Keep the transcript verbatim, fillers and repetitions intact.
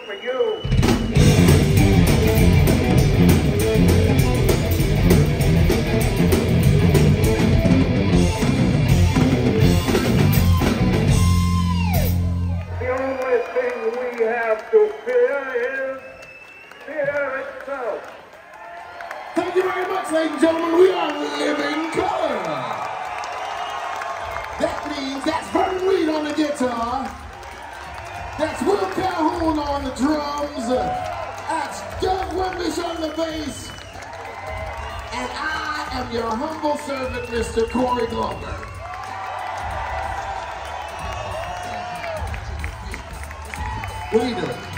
for you. The only thing we have to fear is fear itself. Thank you very much, ladies and gentlemen. We are Living Color. That means that's Vernon Reid on the guitar. That's Will Calhoun on the drums. That's Doug Wimbish on the bass. And I am your humble servant, Mister Corey Glover. What are you doing?